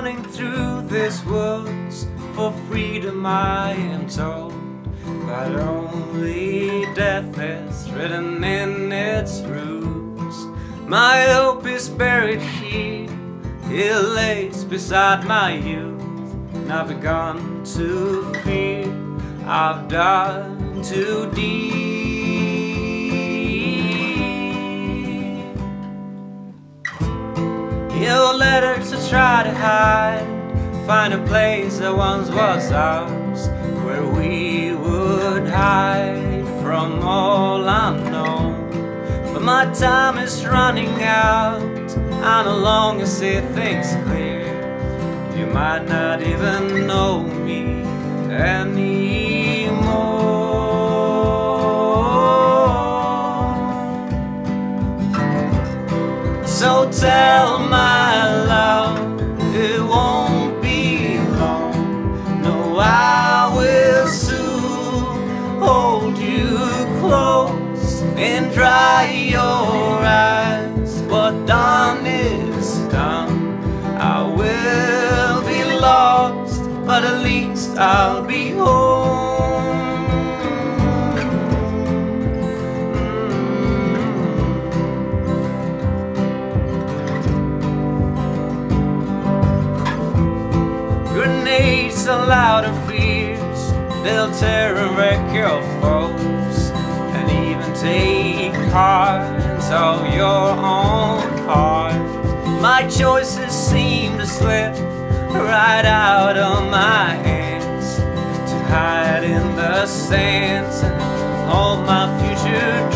running through these woods for freedom, I am told, but only death is written in its roots. My hope is buried here, it lays beside my youth, and I've begun to fear I've done too deep. Your letters to try to hide, find a place that once was ours, where we would hide from all unknown. But my time is running out, I no longer see things clear. You might not even know me anymore. So tell my love, it won't be long. No, I will soon hold you close and dry your eyes. What done is done. I will be lost, but at least I'll be home. Grenades are louder fears, they'll tear and wreck your foes, and even take parts of your own heart. My choices seem to slip right out of my hands, to hide in the sands and all my future